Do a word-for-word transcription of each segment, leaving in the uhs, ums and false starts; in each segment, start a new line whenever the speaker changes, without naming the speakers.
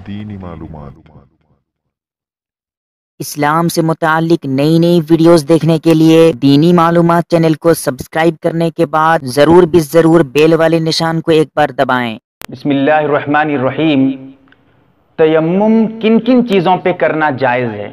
دینی معلومات۔
اسلام سے متعلق نئی نئی ویڈیوز دیکھنے کے لیے دینی معلومات چینل کو سبسکرائب کرنے کے بعد ضرور بھی ضرور بیل والے نشان کو ایک بار دبائیں۔
بسم اللہ الرحمن الرحیم۔ تیمم کن کن چیزوں پہ کرنا جائز ہے؟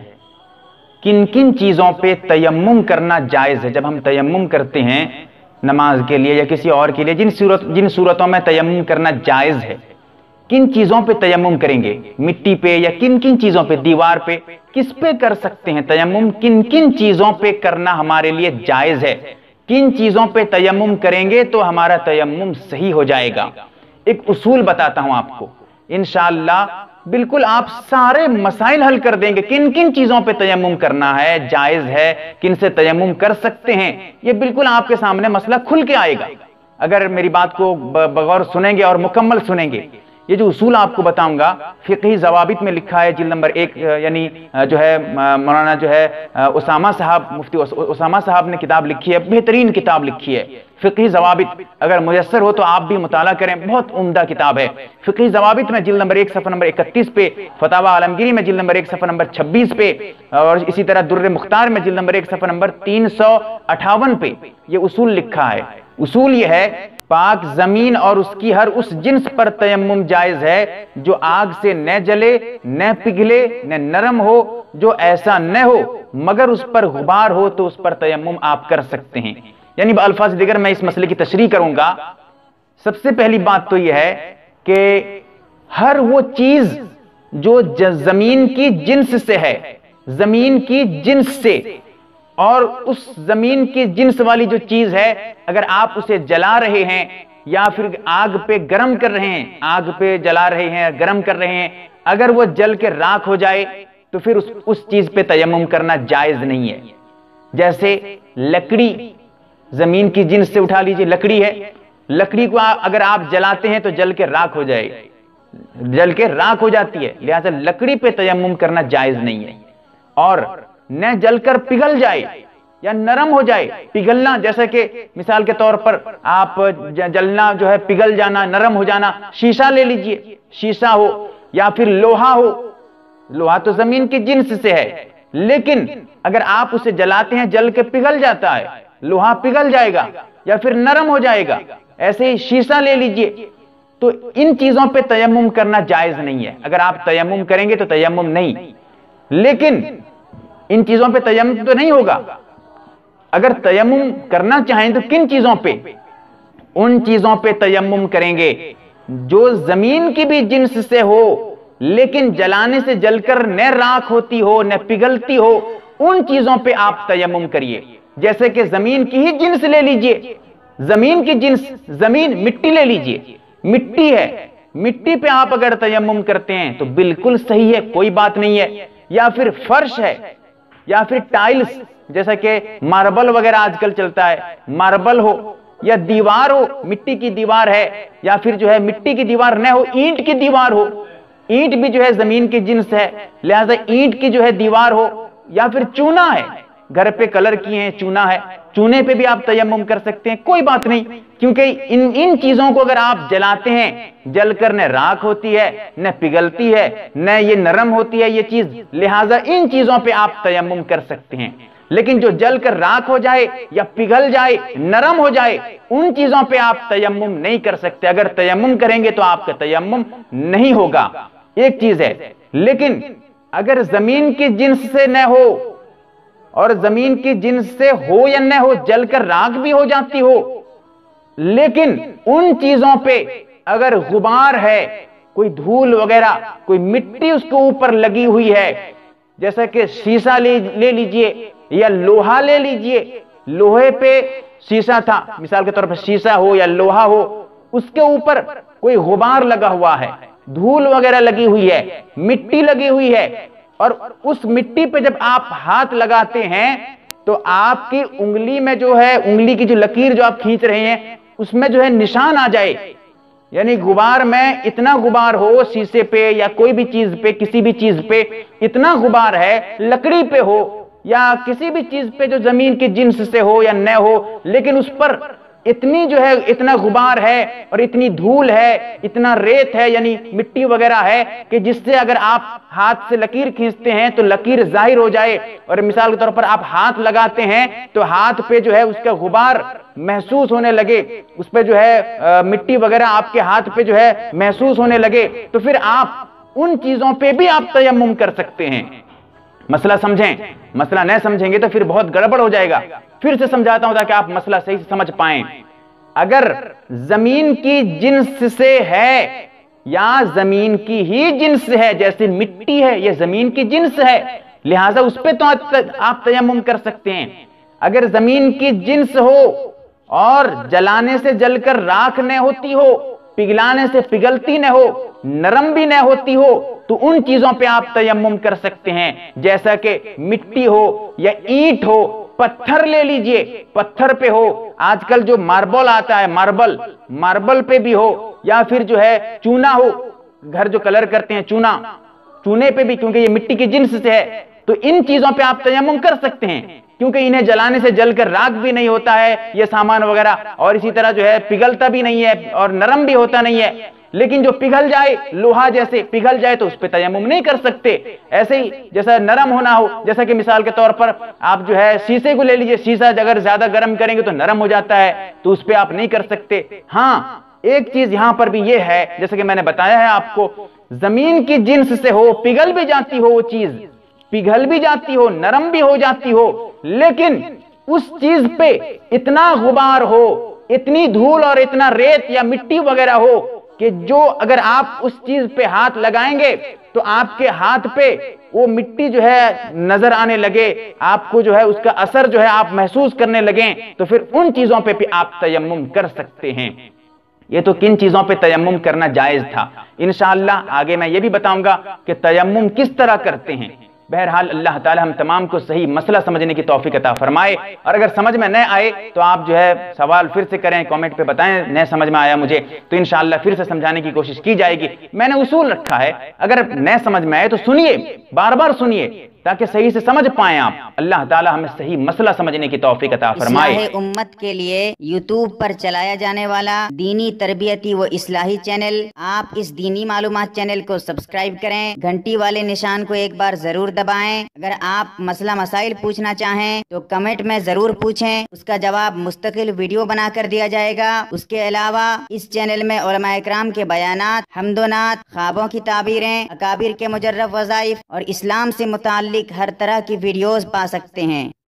کن کن چیزوں پہ تیمم کرنا جائز ہے؟ جب ہم تیمم کرتے ہیں نماز کے لیے یا کسی اور کے لیے، جن صورت جن صورتوں میں تیمم کرنا جائز ہے، کن چیزوں پہ تیمم کریں گے؟ مٹی پہ یا کن کن چیزوں پہ؟ دیوار پہ؟ کس پہ کر سکتے ہیں تیمم؟ کن کن چیزوں پہ کرنا ہمارے لیے جائز ہے؟ کن چیزوں پہ تیمم کریں گے تو ہمارا تیمم صحیح ہو جائے گا؟ ایک اصول بتاتا ہوں آپ کو، انشاءاللہ بالکل آپ سارے مسائل حل کر دیں گے۔ کن کن چیزوں پہ تیمم کرنا ہے، جائز ہے، کن سے تیمم کر سکتے ہیں، یہ بالکل آپ کے سامنے مسئلہ کھل کے آئے گا اگر میری بات کو بغور سنیں گے اور مکمل سنیں گے۔ یہ جو اصول آپ کو بتاؤں گا فقہی ضوابط میں لکھا ہے، جلد نمبر ایک، یعنی جو ہے مولانا جو ہے اسامہ صاحب، مفتی اسامہ صاحب نے کتاب لکھی ہے، بہترین کتاب لکھی ہے فقہی ضوابط۔ اگر میسر ہو تو آپ بھی مطالعہ کریں، بہت عمدہ کتاب ہے فقہی ضوابط میں، جلد نمبر ایک صفحہ نمبر اکتیس پہ، فتاوی عالمگیری میں جلد نمبر ایک صفحہ نمبر چھبیس پہ، اور اسی طرح در مختار میں جلد نمبر ایک صفحہ نمبر تین سو اٹھاون پہ یہ اصول لکھا ہے۔ اصول یہ ہے، پاک زمین اور اس کی ہر اس جنس پر تیمم جائز ہے جو آگ سے نہ جلے، نہ پگھلے، نہ نرم ہو، جو ایسا نہ ہو مگر اس پر غبار ہو تو اس پر تیمم آپ کر سکتے ہیں۔ یعنی بالفاظ دیگر میں اس مسئلے کی تشریح کروں گا۔ سب سے پہلی بات تو یہ ہے کہ ہر وہ چیز جو زمین کی جنس سے ہے، زمین کی جنس سے، اور اس زمین کی جنس والی جو چیز ہے اگر آپ اسے جلا رہے ہیں یا پھر آگ پہ گرم کر رہے ہیں، آگ پہ جلا رہے ہیں، گرم کر رہے ہیں، اگر وہ جل کے راکھ ہو جائے تو پھر اس, اس چیز پہ تیمم کرنا جائز نہیں ہے۔ جیسے لکڑی زمین کی جنس سے اٹھا لیجئے، لکڑی ہے، لکڑی کو اگر آپ جلاتے ہیں تو جل کے راکھ ہو جائے، جل کے راکھ ہو جاتی ہے، لہذا لکڑی پہ تیمم کرنا جائز نہیں ہے۔ اور نہ جل کر پگھل جائے یا نرم ہو جائے، پگھلنا جیسے کہ مثال کے طور پر آپ جلنا جو ہے پگھل جانا، نرم ہو جانا، شیشہ لے لیجئے، شیشہ ہو یا پھر لوہا ہو، لوہا تو زمین کی جنس سے ہے لیکن اگر آپ اسے جلاتے ہیں جل کے پگھل جاتا ہے، لوہا پگھل جائے گا یا پھر نرم ہو جائے گا، ایسے ہی شیشہ لے لیجئے۔ تو ان چیزوں پہ تیمم کرنا جائز نہیں ہے۔ اگر آپ تیمم کریں گے تو تیمم نہیں، لیکن ان چیزوں پہ تیمم تو نہیں ہوگا۔ اگر تیمم کرنا چاہیں تو کن چیزوں پہ؟ ان چیزوں پہ تیمم کریں گے جو زمین کی بھی جنس سے ہو لیکن جلانے سے جل کر نہ راکھ ہوتی ہو، نہ پگھلتی ہو، ان چیزوں پہ آپ تیمم کریے۔ جیسے کہ زمین کی ہی جنس لے لیجئے، زمین کی جنس، زمین مٹی لے لیجئے، مٹی ہے، مٹی پہ آپ اگر تیمم کرتے ہیں تو بالکل صحیح ہے، کوئی بات نہیں ہے۔ یا پھر فرش ہے یا پھر ٹائلز، جیسا کہ ماربل وغیرہ آج کل چلتا ہے، ماربل ہو یا دیوار ہو، مٹی کی دیوار ہے، یا پھر جو ہے مٹی کی دیوار نہ ہو، اینٹ کی دیوار ہو، اینٹ بھی جو ہے زمین کی جنس ہے، لہذا اینٹ کی جو ہے دیوار ہو، یا پھر چونا ہے، گھر پہ کلر کیے ہیں، چونا ہے، چونے پہ بھی آپ تیمم کر سکتے ہیں، کوئی بات نہیں، کیونکہ ان ان چیزوں کو اگر آپ جلاتے ہیں جل کر نہ راکھ ہوتی ہے، نہ پگھلتی ہے، نہ یہ نرم ہوتی ہے یہ چیز، لہٰذا ان چیزوں پہ آپ تیمم کر سکتے ہیں۔ لیکن جو جل کر راکھ ہو جائے یا پگھل جائے، نرم ہو جائے، ان چیزوں پہ آپ تیمم نہیں کر سکتے۔ اگر تیمم کریں گے تو آپ کا تیمم نہیں ہوگا، ایک چیز ہے۔ لیکن اگر زمین کی جنس سے نہ ہو، اور زمین کی جنس سے ہو یا نہ ہو، جل کر راکھ بھی ہو جاتی ہو، لیکن ان چیزوں پہ اگر غبار ہے، کوئی دھول وغیرہ، کوئی مٹی اس کے اوپر لگی ہوئی ہے، جیسا کہ شیشہ لے لیجئے یا لوہا لے لیجئے، لوہے پہ شیشہ تھا، مثال کے طور پر شیشہ ہو یا لوہا ہو، اس کے اوپر کوئی غبار لگا ہوا ہے، دھول وغیرہ لگی ہوئی ہے، مٹی لگی ہوئی ہے، اور اس مٹی پہ جب آپ ہاتھ لگاتے ہیں تو آپ کی انگلی میں جو ہے، انگلی کی جو لکیر جو آپ کھینچ رہے ہیں اس میں جو ہے نشان آ جائے، یعنی غبار میں اتنا غبار ہو، شیشے پہ یا کوئی بھی چیز پہ، کسی بھی چیز پہ اتنا غبار ہے، لکڑی پہ ہو یا کسی بھی چیز پہ جو زمین کی جنس سے ہو یا نہ ہو، لیکن اس پر اتنی جو ہے اتنا غبار ہے اور اتنی دھول ہے, اتنا ریت ہے یعنی مٹی وغیرہ ہے کہ جس سے اگر آپ ہاتھ سے لکیر کھینچتے ہیں تو لکیر ظاہر ہو جائے, اور مثال کے طور پر آپ ہاتھ لگاتے ہیں تو ہاتھ پہ جو ہے اس کا غبار محسوس ہونے لگے, اس پہ جو ہے مٹی وغیرہ آپ کے ہاتھ پہ جو ہے محسوس ہونے لگے, تو پھر آپ ان چیزوں پہ بھی آپ تیمم کر سکتے ہیں. مسئلہ سمجھیں, مسئلہ نہیں سمجھیں گے تو پھر بہت گڑبڑ ہو جائے گا. پھر سے سمجھاتا ہوں تاکہ آپ مسئلہ صحیح سے سمجھ پائیں. اگر زمین کی جنس سے ہے یا زمین کی ہی جنس ہے, جیسے مٹی ہے یہ زمین کی جنس ہے, لہٰذا اس پہ تو آپ تیمم کر سکتے ہیں. اگر زمین کی جنس ہو اور جلانے سے جل کر راکھ نہ ہوتی ہو, پگھلانے سے پگھلتی نہ ہو, نرم بھی نہ ہوتی ہو, تو ان چیزوں پہ آپ تیمم کر سکتے ہیں, جیسا کہ مٹی ہو یا اینٹ ہو. پتھر لے لیجئے, پتھر پہ ہو, آج کل جو ماربل آتا ہے ماربل, ماربل پہ بھی ہو, یا پھر جو ہے چونا ہو, گھر جو کلر کرتے ہیں چونا, چونے پہ بھی, کیونکہ یہ مٹی کی جنس سے ہے, تو ان چیزوں پہ آپ تیمم کر سکتے ہیں, کیونکہ انہیں جلانے سے جل کر راکھ بھی نہیں ہوتا ہے یہ سامان وغیرہ, اور اسی طرح جو ہے پگھلتا بھی نہیں ہے اور نرم بھی ہوتا نہیں ہے. لیکن جو پگھل جائے, لوہا جیسے پگھل جائے تو اس پہ تیمم نہیں کر سکتے. ایسے ہی جیسا نرم ہونا ہو, جیسا کہ مثال کے طور پر آپ جو ہے شیشے کو لے لیجئے, شیشہ اگر زیادہ گرم کریں گے تو نرم ہو جاتا ہے, تو اس پہ آپ نہیں کر سکتے. ہاں ایک چیز یہاں پر بھی یہ ہے, جیسا کہ میں نے بتایا ہے آپ کو, زمین کی جنس سے ہو, پگھل بھی جاتی ہو, وہ چیز پگھل بھی جاتی ہو, نرم بھی ہو جاتی ہو, لیکن اس چیز پہ اتنا غبار ہو, اتنی دھول اور اتنا ریت یا مٹی وغیرہ ہو کہ جو اگر آپ اس چیز پہ ہاتھ لگائیں گے تو آپ کے ہاتھ پہ وہ مٹی جو ہے نظر آنے لگے, آپ کو جو ہے اس کا اثر جو ہے آپ محسوس کرنے لگیں, تو پھر ان چیزوں پہ بھی آپ تیمم کر سکتے ہیں. یہ تو کن چیزوں پہ تیمم کرنا جائز تھا. انشاءاللہ آگے میں یہ بھی بتاؤں گا کہ تیمم کس طرح کرتے ہیں. بہرحال اللہ تعالی ہم تمام کو صحیح مسئلہ سمجھنے کی توفیق عطا فرمائے, اور اگر سمجھ میں نہ آئے تو آپ جو ہے سوال پھر سے کریں, کامنٹ پہ بتائیں نہ سمجھ میں آیا مجھے, تو انشاءاللہ پھر سے سمجھانے کی کوشش کی جائے گی. میں نے اصول رکھا ہے, اگر نہ سمجھ میں آئے تو سنیے, بار بار سنیے, تاکہ صحیح سے سمجھ پائیں آپ. اللہ تعالی ہمیں صحیح مسئلہ سمجھنے کی توفیق عطا فرمائے.
اصلاح امت کے لیے یوٹیوب پر چلایا جانے والا دینی تربیتی و اصلاحی چینل, آپ اس دینی معلومات چینل کو سبسکرائب کریں, گھنٹی والے نشان کو ایک بار ضرور دبائیں. اگر آپ مسئلہ مسائل پوچھنا چاہیں تو کمنٹ میں ضرور پوچھیں, اس کا جواب مستقل ویڈیو بنا کر دیا جائے گا. اس کے علاوہ اس چینل میں علماء اکرام کے بیانات, حمد و نعت, خوابوں کی تعبیریں, اکابر کے مجرب وظائف اور اسلام سے متعلق ہر طرح کی ویڈیوز پا سکتے ہیں.